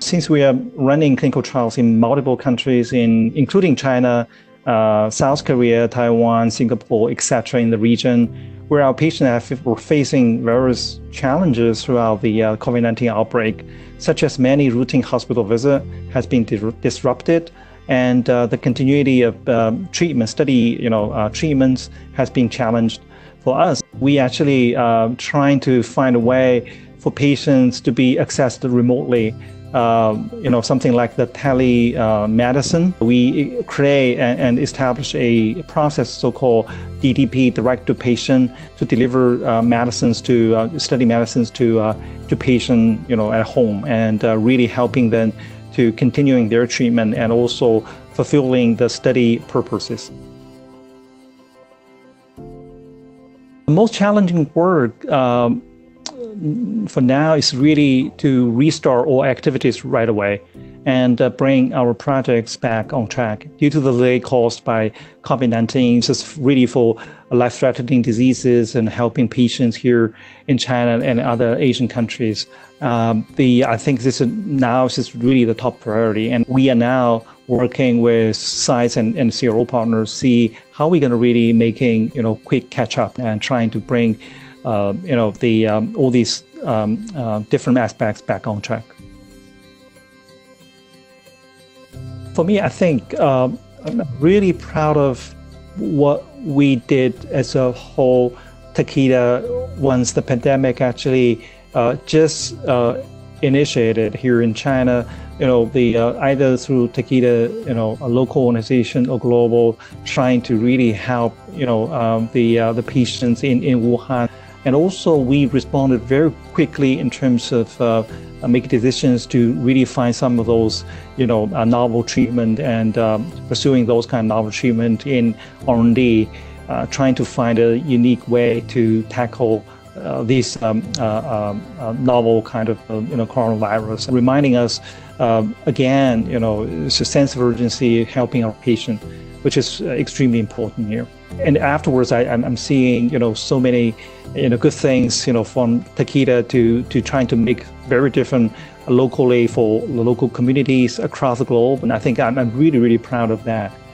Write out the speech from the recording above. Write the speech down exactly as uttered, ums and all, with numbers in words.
since we are running clinical trials in multiple countries, in including China, uh, South Korea, Taiwan, Singapore, et cetera, in the region, where our patients have, were facing various challenges throughout the uh, COVID nineteen outbreak, such as many routine hospital visits has been di disrupted, and uh, the continuity of uh, treatment study, you know, uh, treatments has been challenged. For us, we actually uh, trying to find a way for patients to be accessed remotely. Uh, you know, something like the telemedicine. Uh, we create and, and establish a process, so-called D T P, direct to patient, to deliver uh, medicines to uh, study medicines to uh, to patient, you know, at home, and uh, really helping them to continuing their treatment and also fulfilling the study purposes. The most challenging work um, for now is really to restart all activities right away and uh, bring our projects back on track. Due to the delay caused by COVID nineteen, just really for life-threatening diseases and helping patients here in China and other Asian countries, um, the I think this is now is really the top priority. And we are now working with sites and, and C R O partners, see how we're going to really making, you know, quick catch-up and trying to bring Uh, you know, the um, all these um, uh, different aspects back on track. For me, I think uh, I'm really proud of what we did as a whole, Takeda, once the pandemic actually uh, just uh, initiated here in China. You know, the uh, either through Takeda, you know, a local organization or global, trying to really help, you know, um, the uh, the patients in in Wuhan. And also, we responded very quickly in terms of uh, making decisions to really find some of those, you know, uh, novel treatment and um, pursuing those kind of novel treatment in R and D, uh, trying to find a unique way to tackle uh, these um, uh, uh, novel kind of, uh, you know, coronavirus, reminding us uh, again, you know, it's a sense of urgency, helping our patient, which is extremely important here. And afterwards, I, I'm seeing, you know, so many, you know, good things, you know, from Takeda to to trying to make very different locally for the local communities across the globe. And I think I'm, I'm really, really proud of that.